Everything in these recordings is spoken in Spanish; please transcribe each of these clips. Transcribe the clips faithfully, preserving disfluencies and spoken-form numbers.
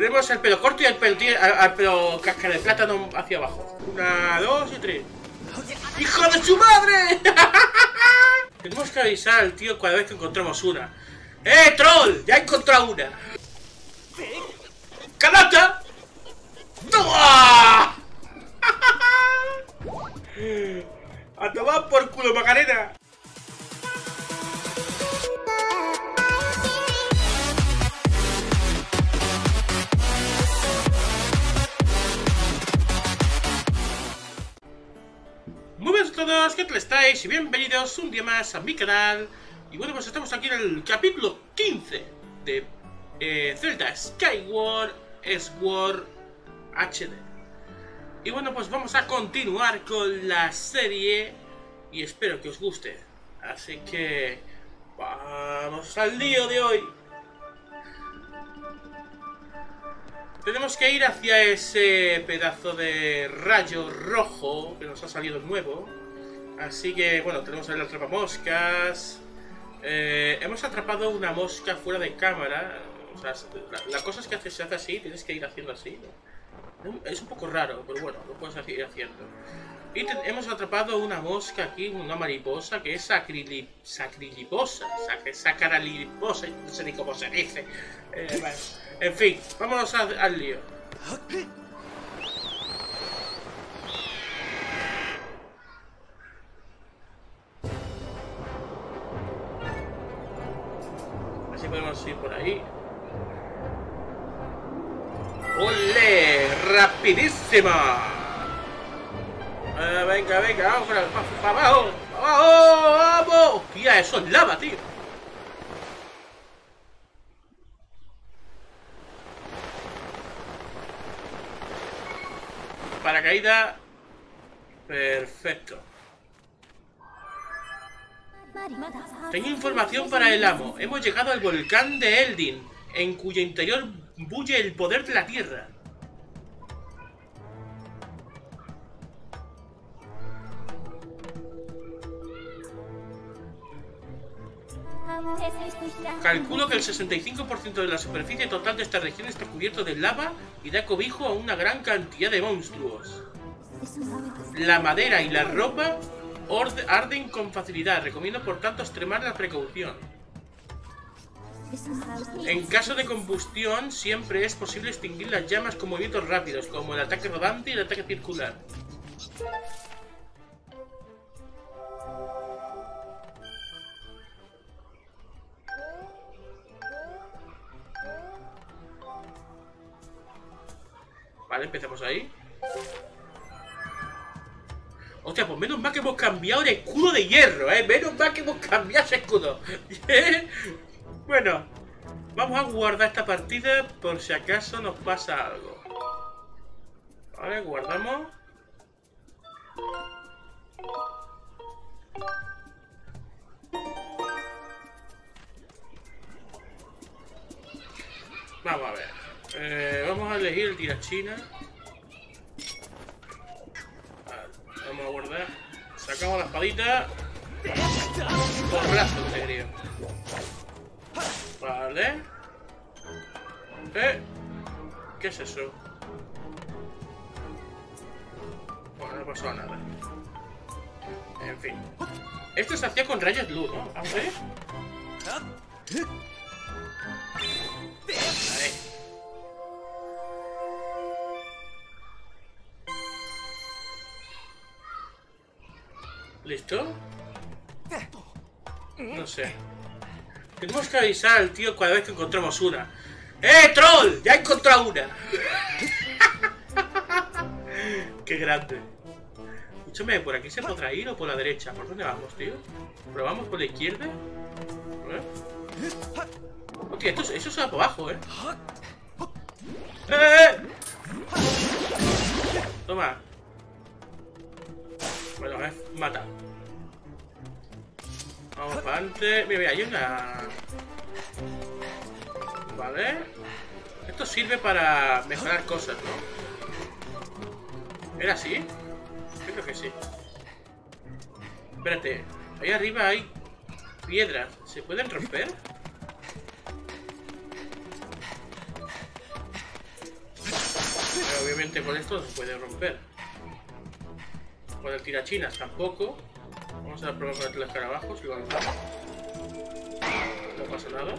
Tenemos el pelo corto y el pelo, el pelo cáscara de plátano hacia abajo. Una, dos y tres. ¡Hijo de su madre! Tenemos que avisar al tío cada vez que encontramos una. ¡Eh, troll! ¡Ya he encontrado una! ¡Canasta! ¡Toma! ¡A tomar por culo, Macarena! Muy buenos a todos, ¿qué tal estáis? Y bienvenidos un día más a mi canal. Y bueno, pues estamos aquí en el capítulo quince de eh, Zelda Skyward Sword H D. Y bueno, pues vamos a continuar con la serie y espero que os guste. Así que vamos al lío de hoy. Tenemos que ir hacia ese pedazo de rayo rojo que nos ha salido nuevo. Así que, bueno, tenemos ahí el atrapamoscas. Eh, hemos atrapado una mosca fuera de cámara. O sea, la, la cosa es que se hace así, tienes que ir haciendo así, ¿no? Es un poco raro, pero bueno, lo puedes ir haciendo. Y te, hemos atrapado una mosca aquí, una mariposa, que es sacrilip, sacriliposa, sac, sacaraliposa, no sé ni cómo se dice. Eh, bueno. En fin, vámonos a, al lío. Así podemos ir por ahí. ¡Ole! ¡Rapidísima! Eh, venga, venga, vamos para, para, para abajo, para abajo, vamos. Hostia, eso es lava, tío. Paracaídas. Perfecto. Tengo información para el amo. Hemos llegado al volcán de Eldin, en cuyo interior bulle el poder de la tierra. Calculo que el sesenta y cinco por ciento de la superficie total de esta región está cubierto de lava y da cobijo a una gran cantidad de monstruos. La madera y la ropa arden con facilidad. Recomiendo por tanto extremar la precaución. En caso de combustión siempre es posible extinguir las llamas con movimientos rápidos, como el ataque rodante y el ataque circular. Vale, empezamos ahí. Hostia, pues menos mal que hemos cambiado el escudo de hierro, ¿eh? Menos mal que hemos cambiado ese escudo. Bueno, vamos a guardar esta partida por si acaso nos pasa algo. Vale, guardamos. Vamos a ver. Eh, vamos a elegir el tirachina. Vale, vamos a guardar. Sacamos la espadita. Porrazo de grío. Vale. Eh. ¿Qué es eso? Bueno, no pasó nada. En fin. Esto se hacía con rayos luz, ¿no? ¿Ah, sí? Ahí. ¿Listo? No sé. Tenemos que avisar al tío cada vez que encontramos una. ¡Eh, troll! ¡Ya he encontrado una! ¡Qué grande! Escúchame, ¿por aquí se podrá ir o por la derecha? ¿Por dónde vamos, tío? ¿Probamos por la izquierda? ¿Eh? Hostia, esto, eso se va por abajo, ¿eh? ¡Eh! Toma. Bueno, me he matado. Vamos para adelante. Mira, mira, hay una... Vale. Esto sirve para mejorar cosas, ¿no? ¿Era así? Yo creo que sí. Espérate. Ahí arriba hay piedras. ¿Se pueden romper? obviamente con esto no se puede romper. Con el tirachinas tampoco. Vamos a probar con el telescarabajo, si lo lanzamos. No pasa nada.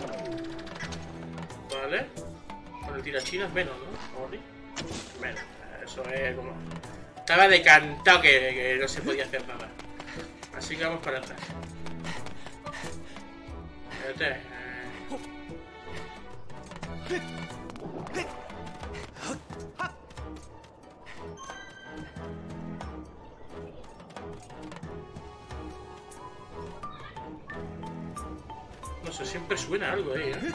Vale. Con el tirachinas menos, ¿no? Ori. Menos. Eso es como... Estaba decantado que, que no se podía hacer nada. Así que vamos para atrás. Espérate. No sé, siempre suena algo ahí, ¿eh?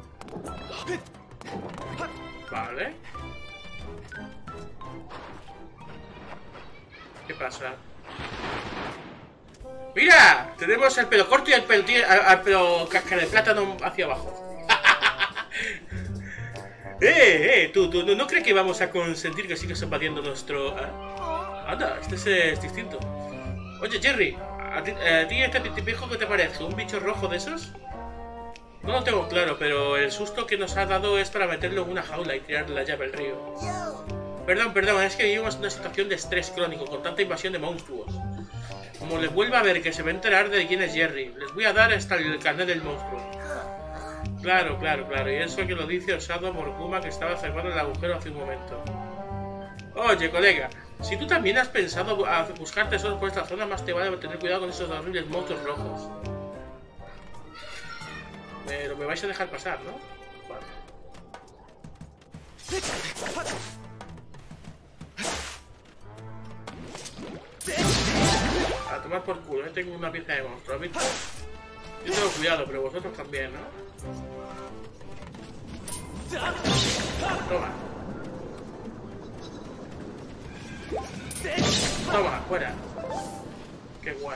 Vale. ¿Qué pasa? ¡Mira! Tenemos el pelo corto y el pelo, el pelo cáscara de plátano hacia abajo. ¡Eh, eh! ¿Tú, tú no, no crees que vamos a consentir que sigas invadiendo nuestro...? ¿Eh? Anda, este es, es distinto. Oye, Jerry, ¿a ti, a ti este tipijo qué te parece? ¿Un bicho rojo de esos? No lo tengo claro, pero el susto que nos ha dado es para meterlo en una jaula y tirar la llave al río. Perdón, perdón, es que vivimos una situación de estrés crónico con tanta invasión de monstruos. Como les vuelva a ver que se va a enterar de quién es Jerry, les voy a dar hasta el carnet del monstruo. Claro, claro, claro, y eso que lo dice osado Morguma que estaba cerrando el agujero hace un momento. Oye, colega, si tú también has pensado a buscar tesoros por esta zona, más te vale tener cuidado con esos horribles monstruos rojos. Pero me vais a dejar pasar, ¿no? Vale. A tomar por culo, yo tengo una pieza de monstruo, ¿has visto? Yo tengo cuidado, pero vosotros también, ¿no? Toma. Toma, fuera. Qué guay.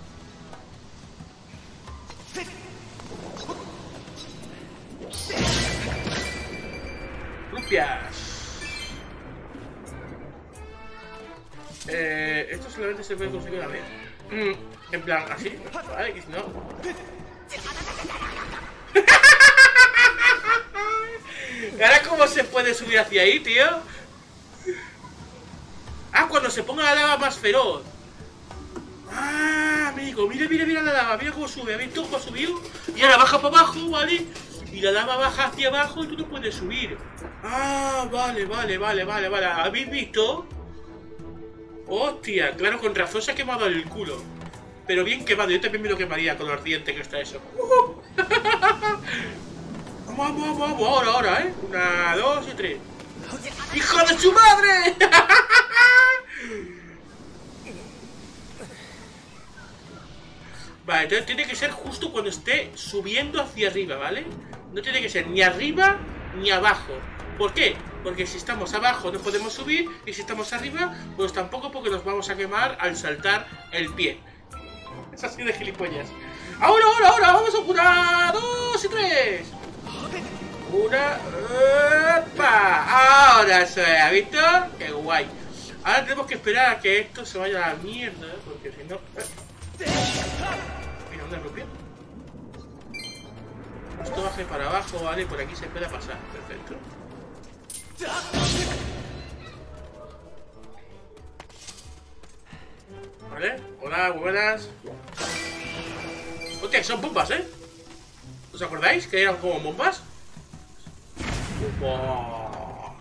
Rupias. Eh, esto solamente se puede conseguir una vez. Mm, en plan, así. Vale, que si no. ¿Ahora cómo se puede subir hacia ahí, tío? Ah, cuando se ponga la lava más feroz. Ah, amigo, mira, mira, mira la lava. Mira cómo sube, ¿habéis visto cómo ha subido? Y ahora baja para abajo, ¿vale? Y la lava baja hacia abajo y tú no puedes subir. Ah, vale, vale, vale, vale, vale. ¿Habéis visto? Hostia, claro, con razón se ha quemado el culo. Pero bien quemado, yo también me lo quemaría con lo ardiente que está eso. Uh-huh. Vamos, vamos, vamos, vamos, ahora, ahora, ¿eh? Una, dos y tres. ¡Hijo de su madre! Vale, entonces tiene que ser justo cuando esté subiendo hacia arriba, ¿vale? No tiene que ser ni arriba ni abajo. ¿Por qué? Porque si estamos abajo no podemos subir y si estamos arriba, pues tampoco, porque nos vamos a quemar al saltar el pie. Es así de gilipollas. ¡Ahora, ahora, ahora! ¡Vamos a una, dos y tres! Una... ¡Epa! Ahora eso es, ¿has visto? ¡Qué guay! Ahora tenemos que esperar a que esto se vaya a la mierda, porque si no... Mira, una rupia. Esto baje para abajo, ¿vale? Por aquí se puede pasar. Perfecto. Vale, hola, buenas. Hostia, son bombas, ¿eh? ¿Os acordáis que eran como bombas? Wow.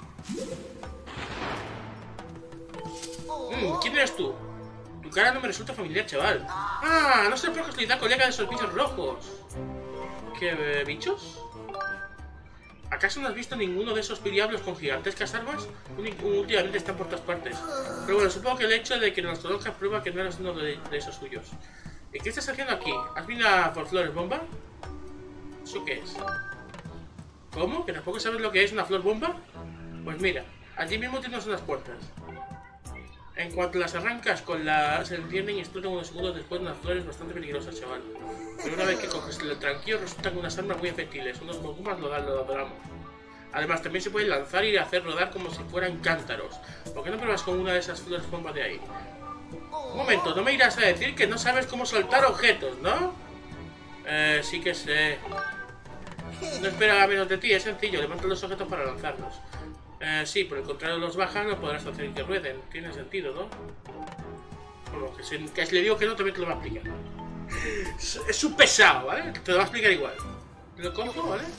Mm, ¿quién eres tú? Tu cara no me resulta familiar, chaval. Ah, no sé por casualidad, colega de esos bichos rojos. ¿Qué eh, bichos? ¿Acaso no has visto ninguno de esos diablos con gigantescas armas? Últimamente están por todas partes. Pero bueno, supongo que el hecho de que nos conozcas prueba que no eres uno de, de esos suyos. ¿Y qué estás haciendo aquí? ¿Has venido por flores bomba? ¿Eso qué es? ¿Cómo? ¿Que tampoco sabes lo que es una flor bomba? Pues mira, allí mismo tienes unas puertas. En cuanto las arrancas con la... se encienden y explotan unos segundos después unas flores bastante peligrosas, chaval. Pero una vez que coges el tranquilo resultan unas armas muy efectivas. Unos mogumas lo dan, lo adoramos. Además también se pueden lanzar y hacer rodar como si fueran cántaros. ¿Por qué no pruebas con una de esas flores bombas de ahí? Un momento, no me irás a decir que no sabes cómo soltar objetos, ¿no? Eh, sí que sé. No espera a menos de ti, es sencillo, levanta los objetos para lanzarlos. Eh, sí, por el contrario los bajan, no podrás hacer que rueden. Tiene sentido, ¿no? Bueno, que, si, que si le digo que no, también te lo va a explicar. Es, es un pesado, ¿vale? Te lo va a explicar igual. Lo cojo, ¿vale?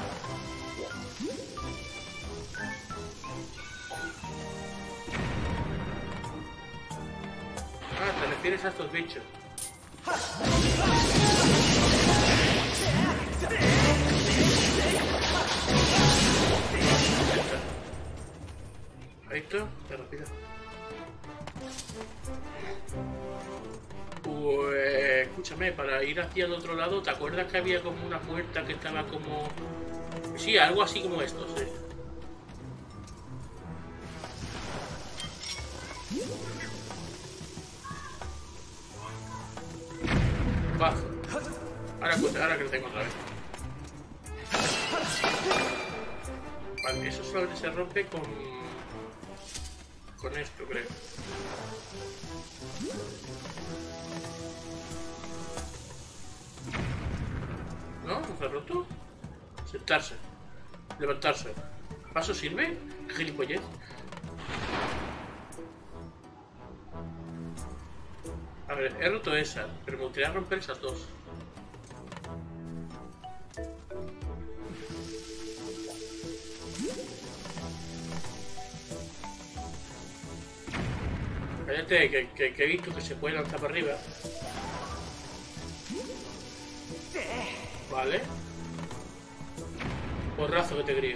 Ah, te refieres a estos bichos. Ahí está, te rápido. Pues escúchame, para ir hacia el otro lado, ¿te acuerdas que había como una puerta que estaba como... Sí, algo así como esto, sí. Bajo. Ahora, ahora que lo tengo otra vez. Vale, eso solamente se rompe con... con esto, creo. ¿No? ¿No se ha roto? Sentarse. Levantarse. ¿Paso sirve? ¿Qué gilipollez? A ver, he roto esa, pero me gustaría romper esas dos. Cállate, que, que, que he visto que se puede lanzar para arriba. Vale. Porrazo que te crío.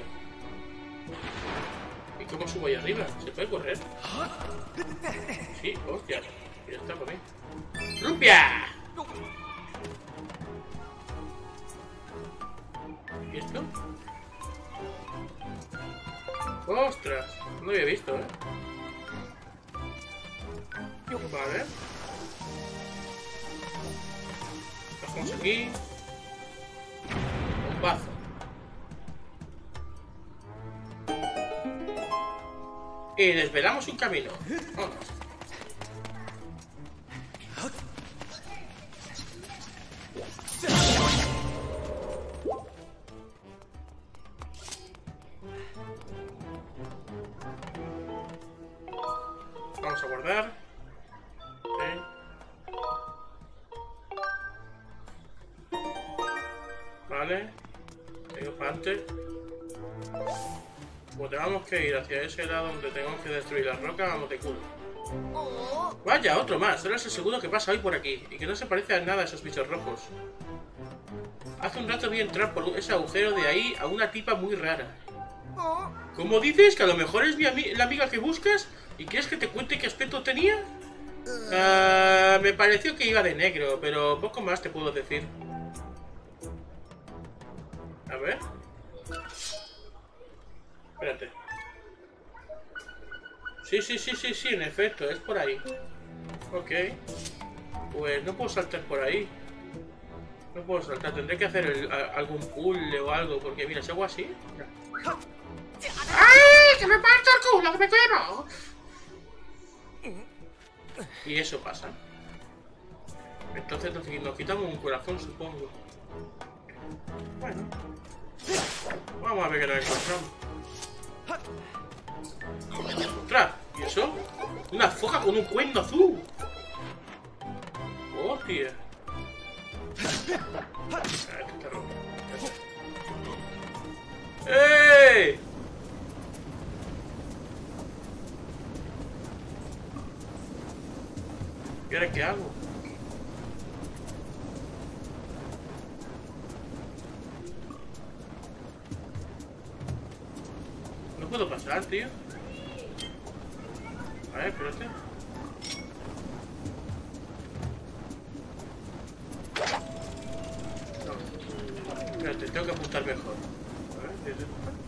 ¿Y cómo subo ahí arriba? ¿Se puede correr? Sí, hostia. Ya está por mí. ¡Rumpia! ¿Y esto? ¡Ostras! No lo había visto, ¿eh? Vale. Bajamos aquí. Bombazo. Y desvelamos un camino. Vámonos. Vamos a guardar. Okay. Vale. Tengo para antes. Como tengamos que ir hacia ese lado donde tengamos que destruir la roca, vamos de culo. Vaya, otro más. Ahora es el segundo que pasa hoy por aquí. Y que no se parece a nada a esos bichos rojos. Hace un rato vi entrar por ese agujero de ahí a una tipa muy rara. ¿Cómo dices? ¿Que a lo mejor es mi ami- la amiga que buscas? ¿Y quieres que te cuente qué aspecto tenía? Uh, me pareció que iba de negro, pero poco más te puedo decir. A ver. Espérate. Sí, sí, sí, sí, sí, en efecto, es por ahí. Ok. Pues no puedo saltar por ahí. No puedo saltar, tendré que hacer el, a, algún puzzle o algo, porque mira, si hago así... Mira. ¡Ay! ¡Que me parto el culo, que me quemo! Y eso pasa. Entonces nos, nos quitamos un corazón, supongo. Bueno. Vamos a ver qué nos encontramos. ¡Ostras! ¿Y eso? ¡Una foca con un cuerno azul! ¡Hostia! Ah, esto está roto. ¡Eh! ¿Y ahora qué hago? No puedo pasar, tío. A ver, espérate. No. Espérate, tengo que apuntar mejor. A ver,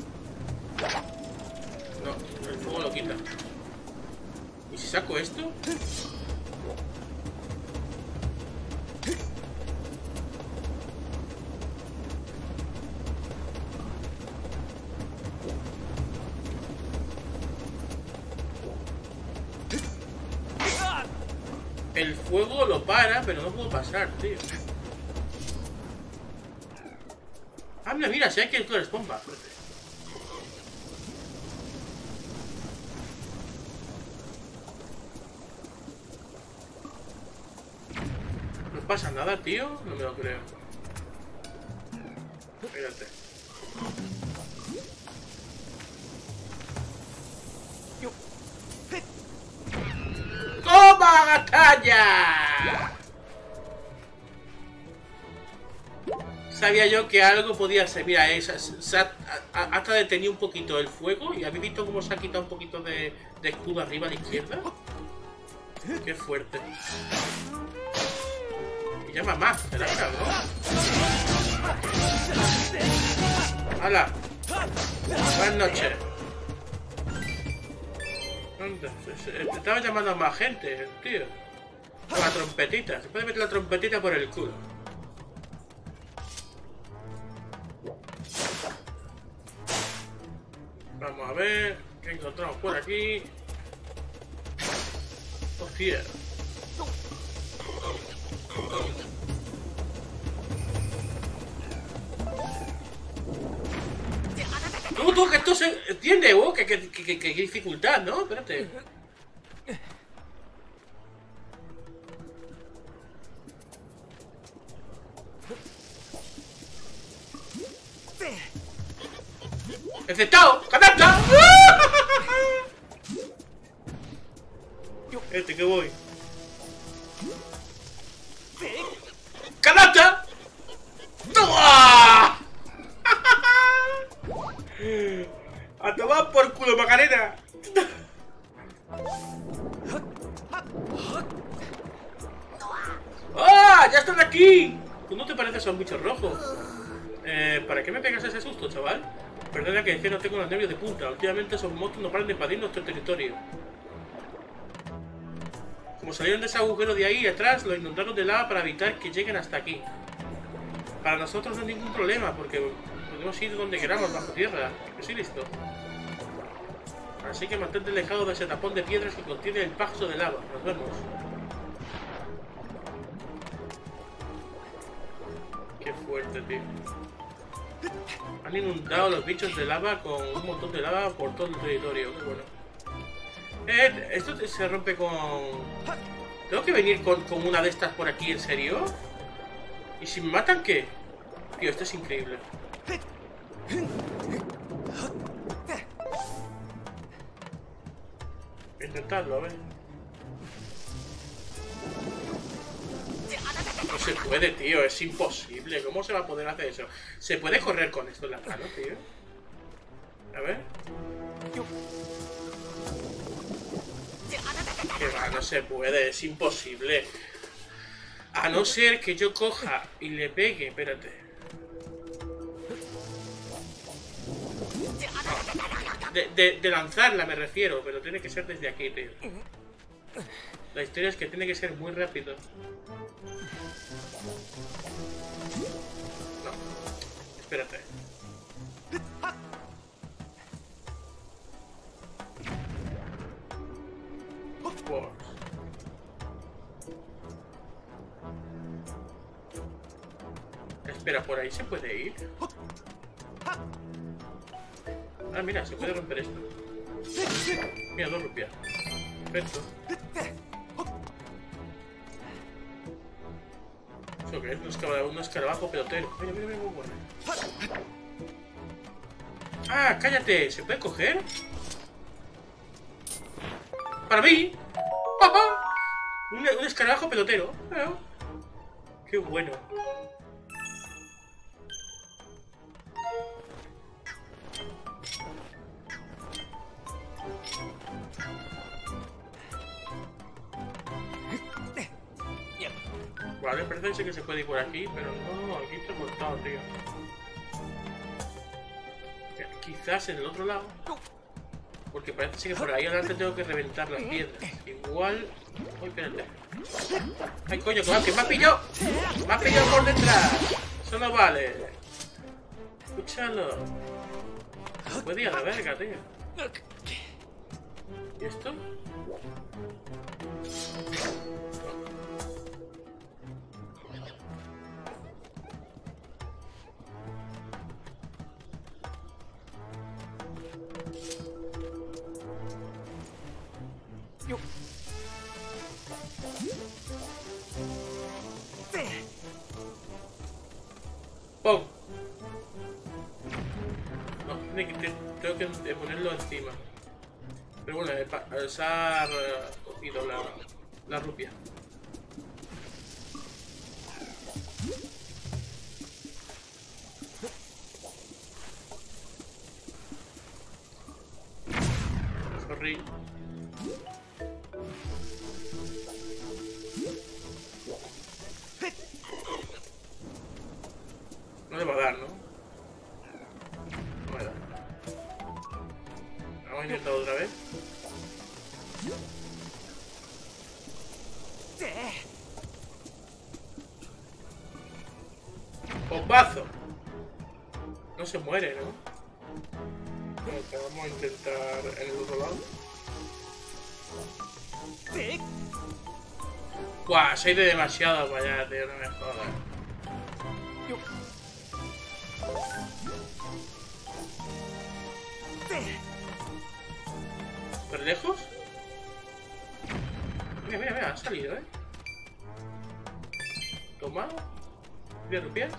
no, el fuego lo quita. ¿Y si saco esto? El fuego lo para, pero no puedo pasar, tío. Ah, mira, mira, si hay que tú eres bomba. pasa nada, tío. No me lo creo. Fíjate. ¡Toma, batalla! Sabía yo que algo podía ser. Mira, esa, esa, hasta detenido un poquito el fuego. ¿Y habéis visto cómo se ha quitado un poquito de, de escudo arriba a la izquierda? Qué fuerte. Y llama más, será cabrón. ¡Hala! Buenas noches. ¿Dónde? Te estaba llamando a más gente, tío. Con la trompetita. Se puede meter la trompetita por el culo. Vamos a ver qué encontramos por aquí. Hostia. Tú, tú, que esto se entiende, vos, que, que, que, que, que dificultad, ¿no? Espérate. ¡Aceptado! ¡Canasta! Este que voy. ¡Canasta! ¡Toma! ¡A tomar por culo, Macarena! ¡Ah! ¡Ya están aquí! ¿Tú no te pareces a un bicho rojo? Eh, ¿para qué me pegas ese susto, chaval? Perdona que decía, no tengo los nervios de punta. Últimamente esos monstruos no paran de invadir nuestro territorio. Como salieron de ese agujero de ahí atrás, lo inundaron de lava para evitar que lleguen hasta aquí. Para nosotros no hay ningún problema, porque podemos ir donde queramos, bajo tierra. Yo soy listo. Así que mantente alejado de ese tapón de piedras que contiene el paso de lava. Nos vemos. Qué fuerte, tío. Han inundado los bichos de lava con un montón de lava por todo el territorio. Qué bueno. Eh, esto se rompe con... ¿Tengo que venir con, con una de estas por aquí, en serio? ¿Y si me matan qué? Tío, esto es increíble. Voy a intentarlo, a ver. No se puede, tío, es imposible. ¿Cómo se va a poder hacer eso? ¿Se puede correr con esto en la mano, tío? A ver. Que va, no se puede, es imposible. A no ser que yo coja y le pegue, espérate. De, de, de lanzarla me refiero, pero tiene que ser desde aquí, tío. La historia es que tiene que ser muy rápido. No, espérate. Por... Espera, ¿por ahí se puede ir? Ah, mira, se puede romper esto. Mira, dos rupias. Perfecto. ¿Eso qué es? Un escarabajo, un escarabajo pelotero. Mira, mira, mira, muy bueno. Ah, cállate. ¿Se puede coger? ¡Para mí! un, un escarabajo pelotero. Ah, ¡qué bueno! Vale, parece que se puede ir por aquí, pero no, aquí está cortado, tío. Quizás en el otro lado. Porque parece que por ahí adelante tengo que reventar las piedras. Igual... Uy, espérate. ¡Ay, coño, que me ha pillado! ¡Me ha pillado por detrás! Eso no vale. Escúchalo. Se puede ir a la verga, tío. ¿Y esto? ¡Pum! No, tengo que ponerlo encima. Pero bueno, se ha cogido la, la rupia. Sorry. No le va a dar, ¿no? No me da. Vamos a intentar otra vez. ¡Bombazo! No se muere, ¿no? Bueno, vamos a intentar en el otro lado. ¡Buah! Se ha ido demasiado para allá, tío. No me jodas. ¿Pero lejos? Mira, mira, mira, ha salido, ¿eh? Toma. ¿Mira rupias?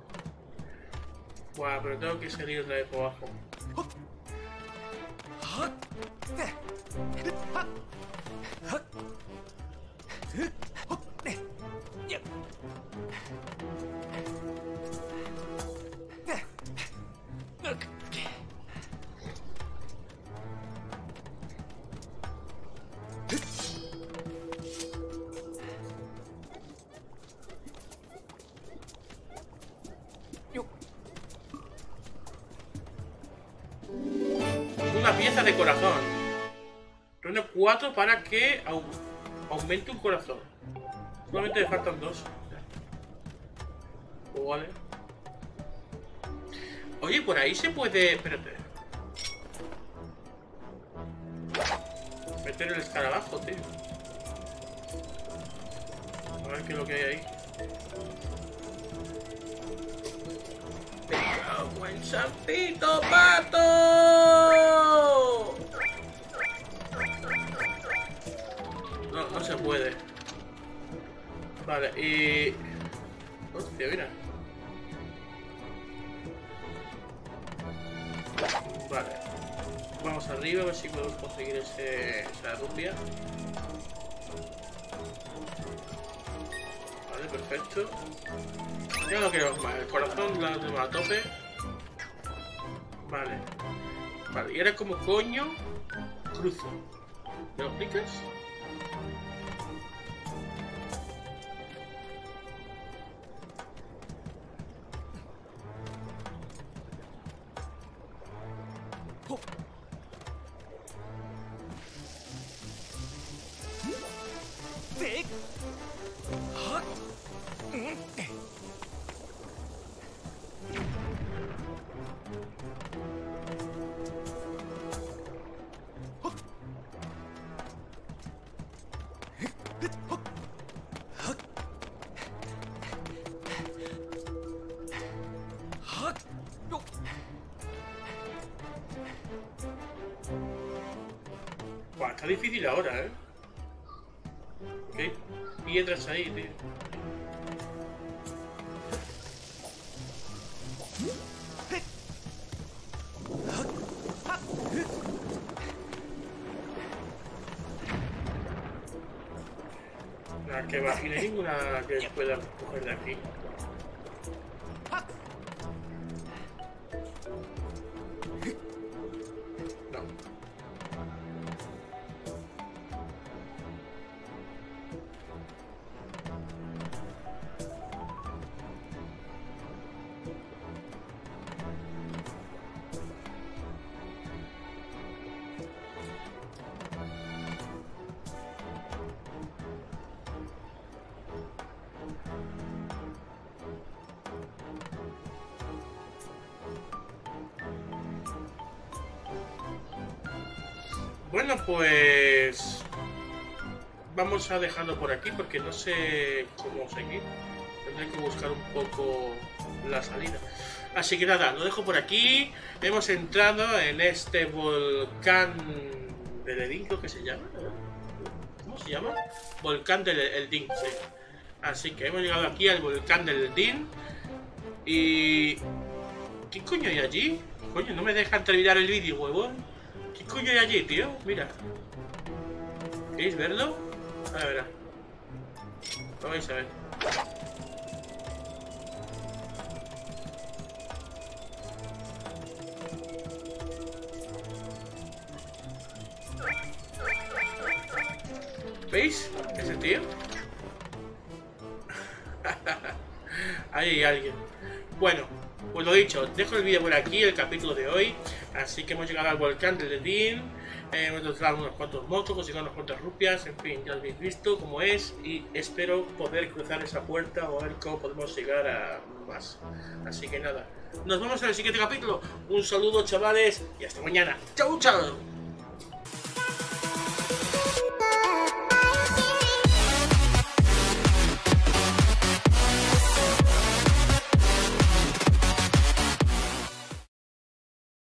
Buah, pero tengo que salir otra vez por abajo. Una pieza de corazón. Reúne cuatro para que au aumente un corazón. Solamente le faltan dos. Oh, vale. Oye, por ahí se puede... Espérate. Meter el escarabajo, tío. A ver qué es lo que hay ahí. ¡Buen Sampito Pato! No, no se puede. Vale, y... Hostia, mira. Vale. Vamos arriba a ver si podemos conseguir ese, esa rupia. Vale, perfecto. Ya no queremos más. El corazón lo tenemos a tope. Vale. Vale, y ahora como coño cruzo. ¿Me lo explicas? Buah, está difícil ahora, ¿eh? ¿Qué piedras ahí, tío? Nada, que va, y no hay ninguna que pueda coger de aquí. Bueno, pues vamos a dejarlo por aquí porque no sé cómo seguir. Tendré que buscar un poco la salida. Así que nada, lo dejo por aquí. Hemos entrado en este volcán del Edín, creo que se llama. ¿Cómo se llama? Volcán del Edín, sí. Así que hemos llegado aquí al volcán del Edín. Y... ¿qué coño hay allí? Coño, no me dejan terminar el vídeo, huevón. ¿Qué coño hay allí, tío? Mira. ¿Queréis verlo? A ver, a lo vais a ver. ¿Veis? Ese tío. Ahí hay alguien. Bueno, pues lo dicho, dejo el vídeo por aquí, el capítulo de hoy. Así que hemos llegado al volcán del Ledín. Eh, hemos encontrado unos cuantos monstruos, conseguido unas cuantas rupias. En fin, ya lo habéis visto cómo es. Y espero poder cruzar esa puerta o a ver cómo podemos llegar a más. Así que nada, nos vemos en el siguiente capítulo. Un saludo, chavales, y hasta mañana. ¡Chao, chao!